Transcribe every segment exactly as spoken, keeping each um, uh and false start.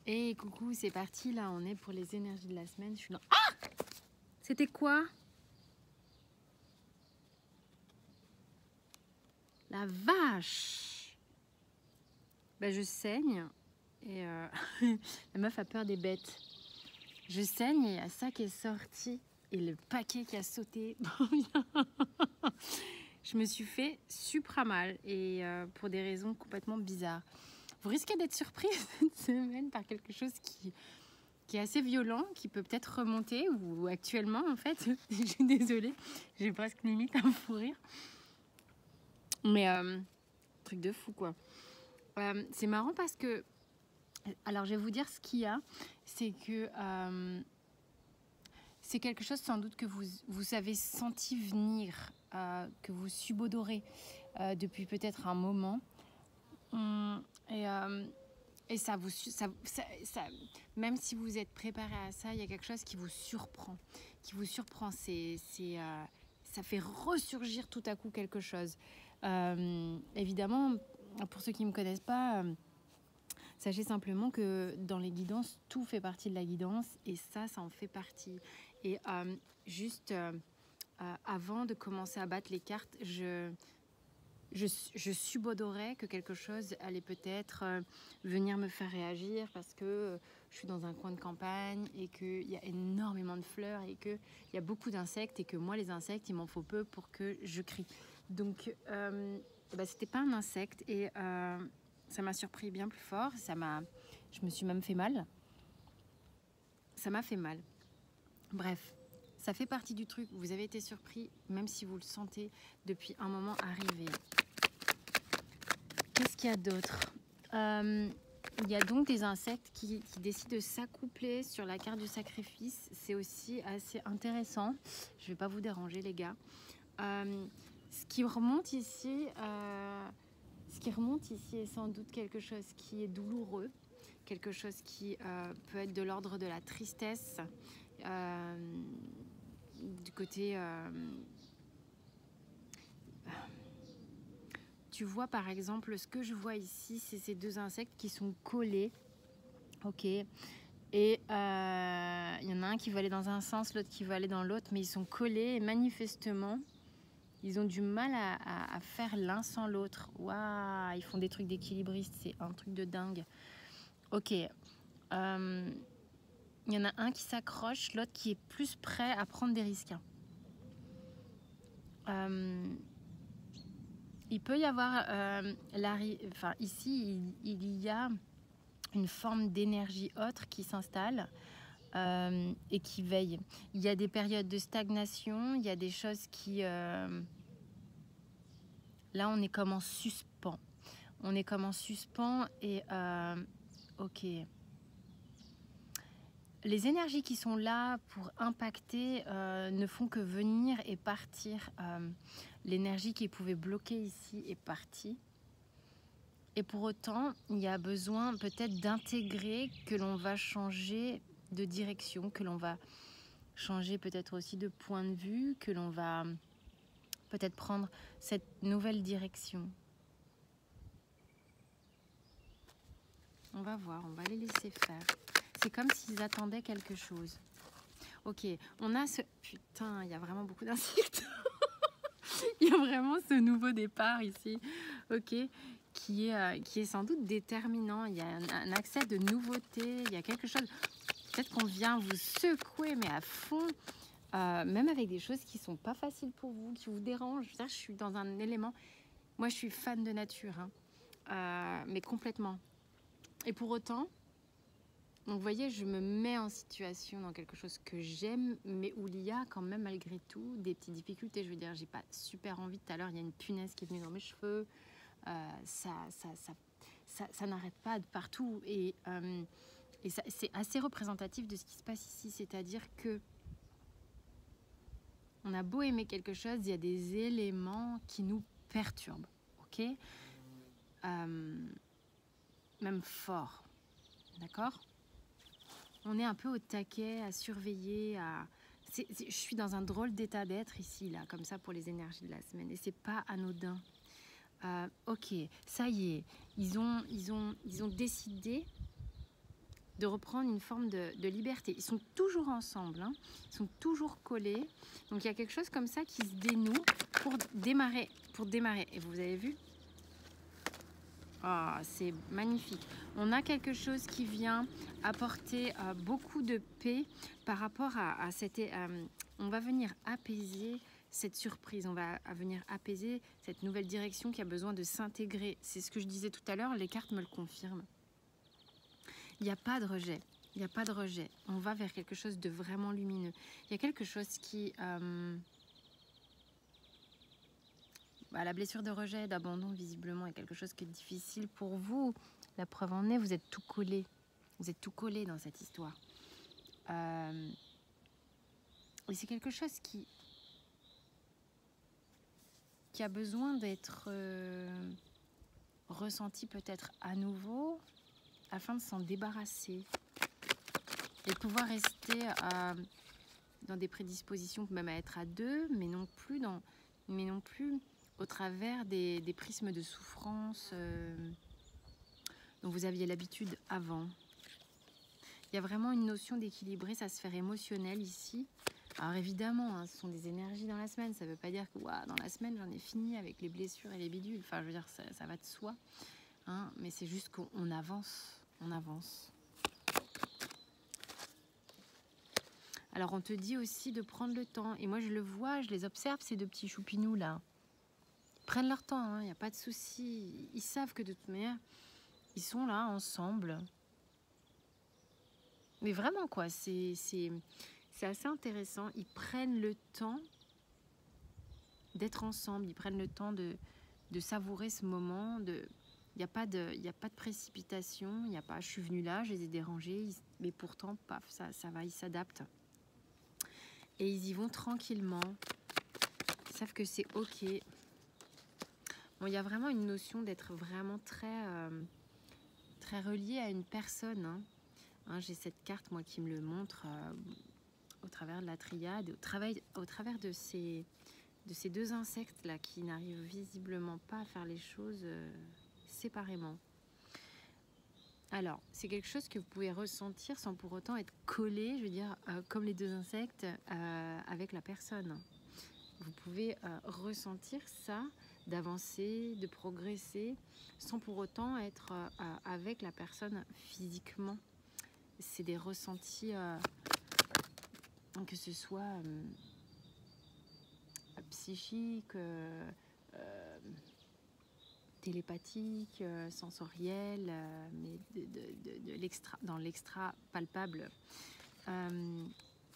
Et coucou, c'est parti, là on est pour les énergies de la semaine. Je suis dans... Ah! C'était quoi? La vache! Bah je saigne et euh... la meuf a peur des bêtes. Je saigne et il y a ça qui est sorti et le paquet qui a sauté. Je me suis fait supra mal et euh, pour des raisons complètement bizarres. Vous risquez d'être surpris cette semaine par quelque chose qui, qui est assez violent, qui peut peut-être remonter ou actuellement en fait. Je suis désolée, j'ai presque limite un fou rire. Mais euh, truc de fou quoi. Euh, c'est marrant parce que, alors je vais vous dire ce qu'il y a, c'est que euh, c'est quelque chose sans doute que vous, vous avez senti venir, euh, que vous subodorez euh, depuis peut-être un moment. Hum, et, euh, et ça vous, ça, ça, ça, même si vous êtes préparé à ça, il y a quelque chose qui vous surprend, qui vous surprend. C'est, c'est, euh, ça fait ressurgir tout à coup quelque chose. Euh, évidemment, pour ceux qui ne me connaissent pas, euh, sachez simplement que dans les guidances, tout fait partie de la guidance et ça, ça en fait partie. Et euh, juste euh, euh, avant de commencer à battre les cartes, je... Je, je subodorais que quelque chose allait peut-être euh, venir me faire réagir parce que euh, je suis dans un coin de campagne et qu'il y a énormément de fleurs et qu'il y a beaucoup d'insectes et que moi les insectes il m'en faut peu pour que je crie. Donc euh, bah, c'était pas un insecte et euh, ça m'a surpris bien plus fort, ça m'a, je me suis même fait mal. Ça m'a fait mal. Bref. Ça fait partie du truc, vous avez été surpris, même si vous le sentez depuis un moment arrivé. Qu'est-ce qu'il y a d'autre? euh, Il y a donc des insectes qui, qui décident de s'accoupler sur la carte du sacrifice. C'est aussi assez intéressant. Je ne vais pas vous déranger les gars. Euh, ce qui remonte ici, euh, ce qui remonte ici est sans doute quelque chose qui est douloureux, quelque chose qui euh, peut être de l'ordre de la tristesse. Euh, du côté euh, tu vois par exemple ce que je vois ici, c'est ces deux insectes qui sont collés, ok, et il euh, y en a un qui veut aller dans un sens, l'autre qui veut aller dans l'autre, mais ils sont collés et manifestement ils ont du mal à, à, à faire l'un sans l'autre. Waouh, ils font des trucs d'équilibriste, c'est un truc de dingue. Ok, il euh, y en a un qui s'accroche, l'autre qui est plus prêt à prendre des risques. Euh, il peut y avoir, euh, enfin, ici, il, il y a une forme d'énergie autre qui s'installe euh, et qui veille. Il y a des périodes de stagnation, il y a des choses qui... Euh, là, on est comme en suspens. On est comme en suspens et... Euh, ok. Les énergies qui sont là pour impacter euh, ne font que venir et partir. Euh, l'énergie qui pouvait bloquer ici est partie. Et pour autant, il y a besoin peut-être d'intégrer que l'on va changer de direction, que l'on va changer peut-être aussi de point de vue, que l'on va peut-être prendre cette nouvelle direction. On va voir, on va les laisser faire. C'est comme s'ils attendaient quelque chose. Ok, on a ce... Putain, il y a vraiment beaucoup d'insectes. Il y a vraiment ce nouveau départ ici. Ok, qui est, euh, qui est sans doute déterminant. Il y a un, un accès de nouveauté, il y a quelque chose... Peut-être qu'on vient vous secouer, mais à fond, euh, même avec des choses qui ne sont pas faciles pour vous, qui vous dérangent. Je, je suis dans un élément... Moi, je suis fan de nature, hein, euh, mais complètement. Et pour autant, donc, vous voyez, je me mets en situation dans quelque chose que j'aime, mais où il y a quand même, malgré tout, des petites difficultés. Je veux dire, j'ai pas super envie. Tout à l'heure, il y a une punaise qui est venue dans mes cheveux. Euh, ça, ça, ça, ça, ça n'arrête pas de partout. Et, euh, et c'est assez représentatif de ce qui se passe ici. C'est-à-dire que on a beau aimer quelque chose, il y a des éléments qui nous perturbent. Ok, euh, même fort. D'accord? On est un peu au taquet, à surveiller, à... C'est, c'est, je suis dans un drôle d'état d'être ici, là, comme ça, pour les énergies de la semaine. Et c'est pas anodin. Euh, ok, ça y est, ils ont, ils ont, ils ont décidé de reprendre une forme de, de liberté. Ils sont toujours ensemble, hein. Ils sont toujours collés. Donc il y a quelque chose comme ça qui se dénoue pour démarrer. Pour démarrer. Et vous avez vu? Ah, c'est magnifique. On a quelque chose qui vient apporter euh, beaucoup de paix par rapport à, à cette... Euh, on va venir apaiser cette surprise, on va venir apaiser cette nouvelle direction qui a besoin de s'intégrer. C'est ce que je disais tout à l'heure, les cartes me le confirment. Il n'y a pas de rejet, il n'y a pas de rejet. On va vers quelque chose de vraiment lumineux. Il y a quelque chose qui... Euh, bah, la blessure de rejet, d'abandon, visiblement, est quelque chose qui est difficile pour vous. La preuve en est, vous êtes tout collé. Vous êtes tout collé dans cette histoire. Euh, et c'est quelque chose qui... qui a besoin d'être euh, ressenti peut-être à nouveau afin de s'en débarrasser et de pouvoir rester euh, dans des prédispositions même à être à deux, mais non plus, dans, mais non plus au travers des, des prismes de souffrance euh, dont vous aviez l'habitude avant. Il y a vraiment une notion d'équilibrer sa sphère émotionnelle ici. Alors évidemment, hein, ce sont des énergies dans la semaine. Ça ne veut pas dire que ouah, dans la semaine, j'en ai fini avec les blessures et les bidules. Enfin, je veux dire, ça, ça va de soi. Hein, mais c'est juste qu'on avance. On avance. Alors, on te dit aussi de prendre le temps. Et moi, je le vois, je les observe, ces deux petits choupinous là. Ils prennent leur temps, il n'y a pas de souci. Ils savent que de toute manière, ils sont là ensemble. Mais vraiment, quoi, c'est... C'est assez intéressant, ils prennent le temps d'être ensemble, ils prennent le temps de, de savourer ce moment. De... Il n'y a pas de, il n'y a pas de précipitation, il n'y a pas je suis venue là, je les ai dérangés, ils... mais pourtant, paf, ça, ça va, ils s'adaptent. Et ils y vont tranquillement, ils savent que c'est ok. Bon, il y a vraiment une notion d'être vraiment très, euh, très relié à une personne. Hein. Hein, j'ai cette carte, moi, qui me le montre... Euh, au travers de la triade, au, travail, au travers de ces, de ces deux insectes-là qui n'arrivent visiblement pas à faire les choses euh, séparément. Alors, c'est quelque chose que vous pouvez ressentir sans pour autant être collé, je veux dire, euh, comme les deux insectes, euh, avec la personne. Vous pouvez euh, ressentir ça, d'avancer, de progresser, sans pour autant être euh, avec la personne physiquement. C'est des ressentis... Euh, que ce soit euh, psychique, euh, euh, télépathique, euh, sensoriel, euh, mais de, de, de, de l'extra, dans l'extra palpable. Euh,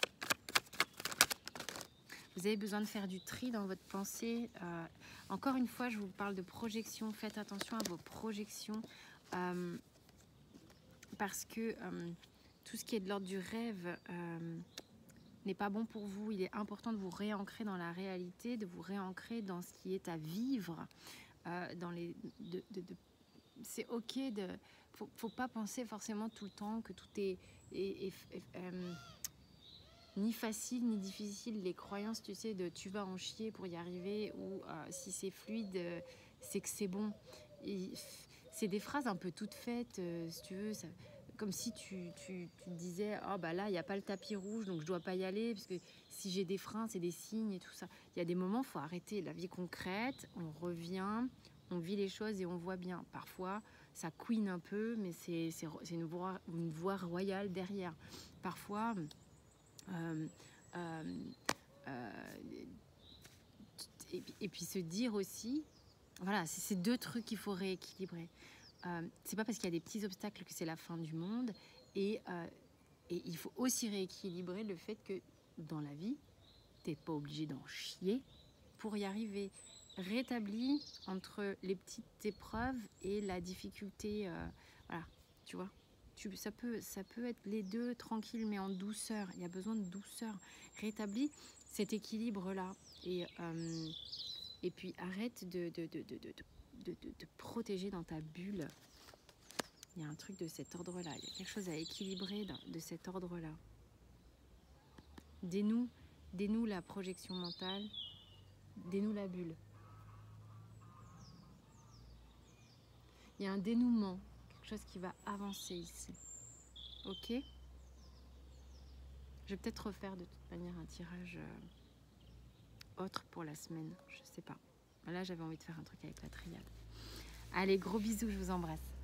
vous avez besoin de faire du tri dans votre pensée. Euh, encore une fois, je vous parle de projection. Faites attention à vos projections euh, parce que euh, tout ce qui est de l'ordre du rêve... Euh, n'est pas bon pour vous. Il est important de vous réancrer dans la réalité, de vous réancrer dans ce qui est à vivre. Euh, dans les, de, de, de, c'est ok de... Faut, faut pas penser forcément tout le temps que tout est, est, est, est euh, ni facile ni difficile. Les croyances, tu sais, de tu vas en chier pour y arriver, ou euh, si c'est fluide, euh, c'est que c'est bon. Et, c'est des phrases un peu toutes faites, euh, si tu veux, ça... Comme si tu, tu, tu te disais, oh bah là, il n'y a pas le tapis rouge, donc je dois pas y aller, parce que si j'ai des freins, c'est des signes et tout ça. Il y a des moments, il faut arrêter la vie concrète, on revient, on vit les choses et on voit bien. Parfois, ça couine un peu, mais c'est une voie, une voie royale derrière. Parfois, euh, euh, euh, et, et puis se dire aussi, voilà, c'est ces deux trucs qu'il faut rééquilibrer. Euh, c'est pas parce qu'il y a des petits obstacles que c'est la fin du monde, et, euh, et il faut aussi rééquilibrer le fait que dans la vie t'es pas obligé d'en chier pour y arriver. Rétabli entre les petites épreuves et la difficulté, euh, voilà, tu vois, tu, ça, peut, ça peut être les deux tranquilles mais en douceur. Il y a besoin de douceur. Rétablis cet équilibre là, et, euh, et puis arrête de, de, de, de, de, de De, de, de protéger dans ta bulle. Il y a un truc de cet ordre-là. Il y a quelque chose à équilibrer de cet ordre-là. Dénoue, dénoue la projection mentale, dénoue la bulle. Il y a un dénouement, quelque chose qui va avancer ici. Ok. Je vais peut-être refaire de toute manière un tirage euh, autre pour la semaine. Je sais pas. Là, j'avais envie de faire un truc avec la triade. Allez, gros bisous, je vous embrasse.